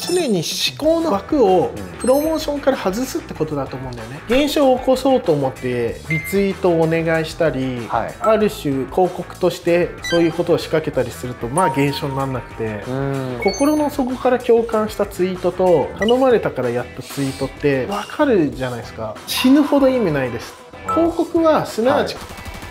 常に思考の枠をプロモーションから外すってことだと思うんだよね。現象を起こそうと思ってリツイートをお願いしたり、ある種広告としてそういうことを仕掛けたりすると現象にならなくて、心の底から共感したツイートと頼まれたからやったツイートって分かるじゃないですか。死ぬほど意味ないです。広告はすなわち、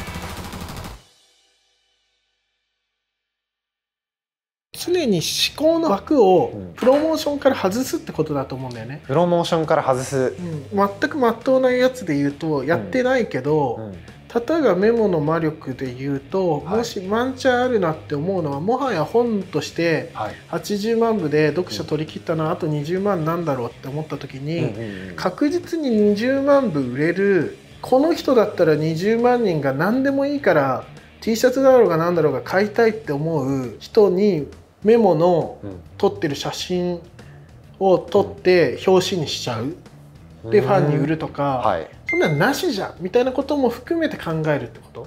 常に思考の枠をプロモーションから外すってことだと思うんだよね。 プロモーションから外す、 全く真っ当なやつで言うとやってないけど、例えばメモの魔力で言うと、もしワンチャンあるなって思うのは、もはや本として80万部で読者取り切ったな、あと20万なんだろうって思った時に、確実に20万部売れる、この人だったら20万人が何でもいいから T シャツだろうが何だろうが買いたいって思う人にメモの撮ってる写真を撮って表紙にしちゃう。でファンに売るとか、そんなのなしじゃんみたいなことも含めて考えるってこと。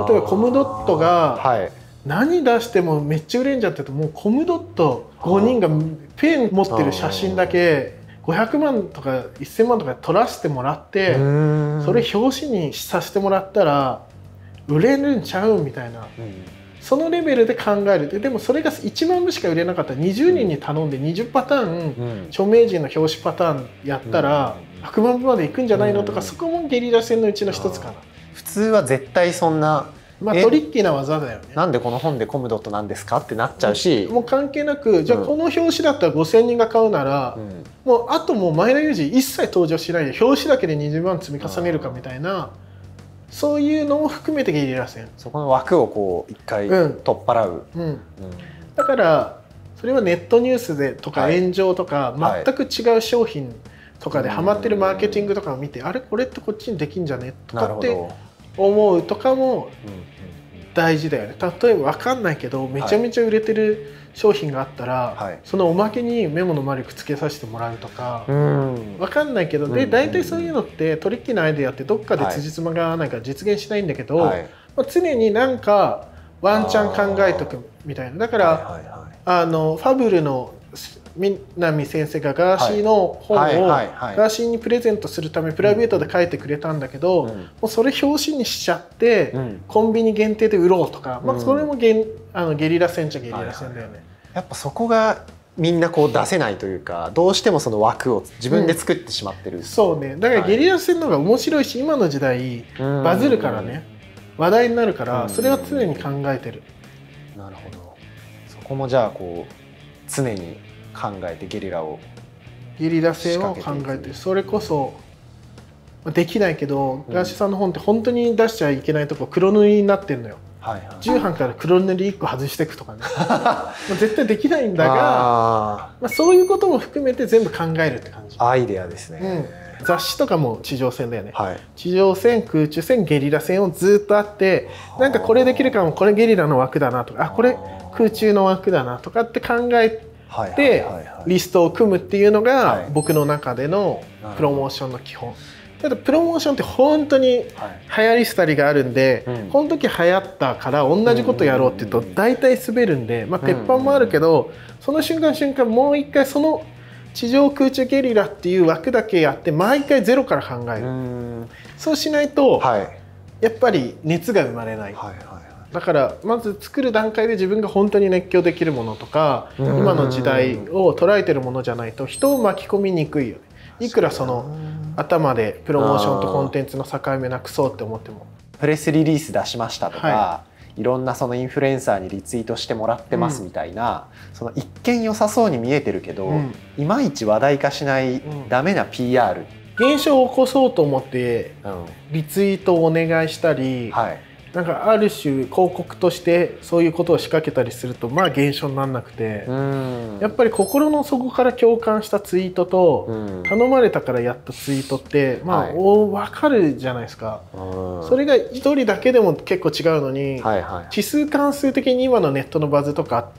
例えばコムドットが何出してもめっちゃ売れんじゃんって言うと、もうコムドット5人がペン持ってる写真だけ500万とか1000万とか撮らせてもらって、それ表紙にさせてもらったら売れるんちゃうみたいな。そのレベルで考える。でもそれが1万部しか売れなかったら20人に頼んで20パターン、著名人の表紙パターンやったら100万部までいくんじゃないのとか、そこもゲリラ戦のうちの一つかな。 普通は絶対そんなトリッキーな技だよね。 なんでこの本でコムドットなんですかってなっちゃうし、 もう関係なく、じゃあこの表紙だったら5000人が買うなら、もうあともう前田裕二一切登場しないで表紙だけで20万積み重ねるかみたいな、そういうのも含めてゲリラ戦。 そこの枠をこう一回取っ払う。 だからそれはネットニュースでとか炎上とか、全く違う商品とかでハマってるマーケティングとかを見て、あれこれってこっちにできんじゃねとかって思うとかも大事だよね。例えば分かんないけどめちゃめちゃ売れてる商品があったら、そのおまけにメモの魔力つけさせてもらうとか、分かんないけど、で大体そういうのってトリッキーなアイデアってどっかで辻褄が合わないから実現しないんだけど、常になんかワンチャン考えとくみたいな。だからファブルの南先生がガーシーの本をガーシーにプレゼントするためプライベートで書いてくれたんだけど、もうそれ表紙にしちゃってコンビニ限定で売ろうとか、それもゲリラ戦っちゃゲリラ戦だよね。 やっぱそこがみんなこう出せないというか、どうしてもその枠を自分で作ってしまってる。 そうね。だからゲリラ戦の方が面白いし、今の時代バズるからね、話題になるから、それは常に考えてる。 なるほど。そこもじゃあこう常に考えてゲリラ戦を考えて、それこそできないけど、ガーシーさんの本って本当に出しちゃいけないとこ黒塗りになってるのよ。重版から黒塗り1個外していくとかね絶対できないんだが、そういうことも含めて全部考えるって感じ。 アイデアですね。 雑誌とかも地上戦だよね。地上戦、空中戦、ゲリラ戦をずっとあって、なんかこれできるかも、これゲリラの枠だなとか、あこれ空中の枠だなとかって考えてリストを組むっていうのが僕の中でのプロモーションの基本。ただプロモーションって本当に流行り廃りがあるんで、この時流行ったから同じことやろうって言うと大体滑るんで、鉄板もあるけど、その瞬間もう一回その地上空中ゲリラっていう枠だけやって毎回ゼロから考える。そうしないとやっぱり熱が生まれない。だからまず作る段階で自分が本当に熱狂できるものとか、今の時代を捉えてるものじゃないと人を巻き込みにくいよね。いくらその頭でプロモーションとコンテンツの境目なくそうって思っても。 プレスリリース出しましたとか、いろんなそのインフルエンサーにリツイートしてもらってますみたいな、その一見良さそうに見えてるけど、いまいち話題化しないダメな PR。 現象を起こそうと思ってリツイートをお願いしたり、なんかある種広告としてそういうことを仕掛けたりすると現象にならなくて、やっぱり心の底から共感したツイートと頼まれたからやったツイートって分かるじゃないですか。それが1人だけでも結構違うのに、指数関数的に今のネットのバズとかあって、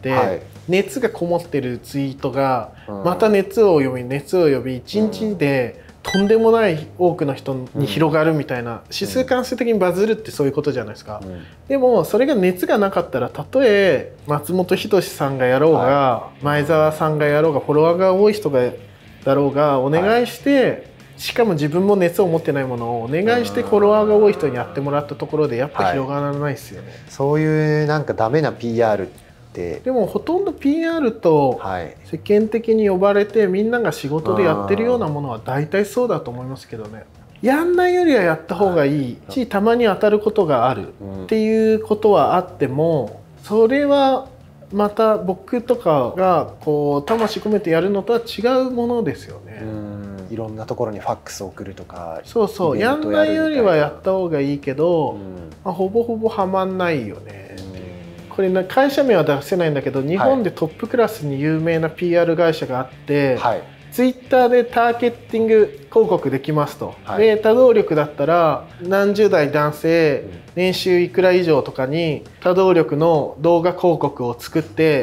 熱がこもってるツイートがまた熱を呼び1日でとんでもない多くの人に広がるみたいな、指数関数的にバズるってそういうことじゃないですか。でもそれが熱がなかったら、たとえ松本人志さんがやろうが、前澤さんがやろうが、フォロワーが多い人がだろうがお願いして、しかも自分も熱を持ってないものをお願いしてフォロワーが多い人にやってもらったところでやっぱ広がらないですよね。 そういうなんかダメな PR ってでもほとんど PR と世間的に呼ばれてみんなが仕事でやってるようなものは大体そうだと思いますけどね。やんないよりはやった方がいいし、たまに当たることがあるっていうことはあっても、それはまた僕とかがこう魂込めてやるのとは違うものですよね。 いろんなところにファックスを送るとか、 そうそう、やんないよりはやった方がいいけど、ほぼほぼはまんないよね。これ会社名は出せないんだけど、日本でトップクラスに有名な PR 会社があって、ツイッターでターゲティング広告できますと。で多動力だったら何十代男性、年収いくら以上とかに多動力の動画広告を作って、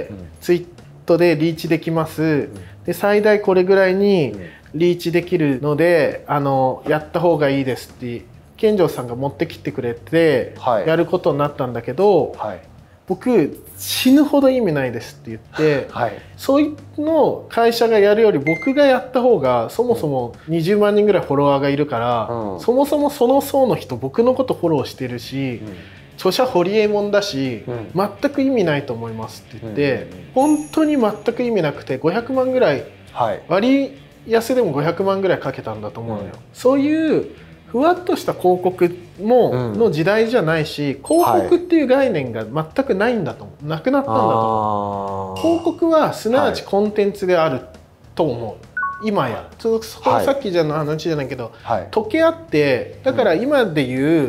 ツイートでリーチできます。で最大これぐらいにリーチできるので、やった方がいいですって健丈さんが持ってきてくれてやることになったんだけど、僕死ぬほど意味ないですって言って、そういうのを会社がやるより僕がやった方が、そもそも20万人ぐらいフォロワーがいるから、そもそもその層の人僕のことフォローしてるし、著者ホリエモンだし、全く意味ないと思いますって言って、本当に全く意味なくて500万ぐらい、割安でも500万ぐらいかけたんだと思うのよ。そういうふわっとした広告の時代じゃないし、広告っていう概念が全くないんだと思う、なくなったんだと思う。広告はすなわちコンテンツであると思う、今や。そこさっきの話じゃないけど、溶け合って、だから今で言う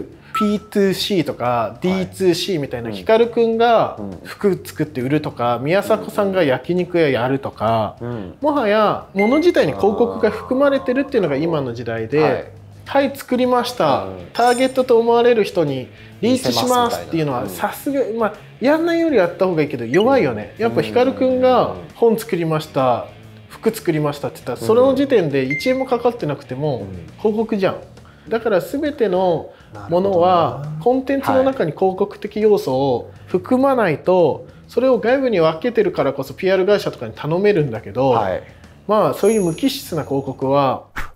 P2C とか D2C みたいな、光くんが服作って売るとか、宮迫さんが焼肉屋やるとか、もはや物自体に広告が含まれてるっていうのが今の時代で。はい、作りました、ターゲットと思われる人にリーチしますっていうのは、さすがやんないよりやった方がいいけど弱いよね。やっぱ光くんが本作りました、服作りましたって言ったら、それの時点で1円もかかってなくても広告じゃん。だから全てのものはコンテンツの中に広告的要素を含まないと、それを外部に分けてるからこそ PR 会社とかに頼めるんだけど、まあそういう無機質な広告は